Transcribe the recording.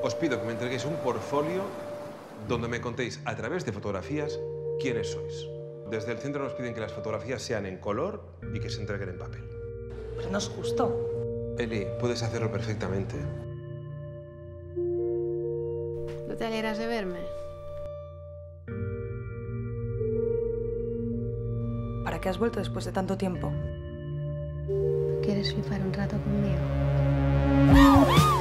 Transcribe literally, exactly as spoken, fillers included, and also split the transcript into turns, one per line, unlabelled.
Os pido que me entreguéis un portfolio donde me contéis a través de fotografías quiénes sois. Desde el centro nos piden que las fotografías sean en color y que se entreguen en papel.
Pero no es justo.
Eli, puedes hacerlo perfectamente.
¿No te alegras de verme?
¿Para qué has vuelto después de tanto tiempo?
¿Quieres flipar un rato conmigo?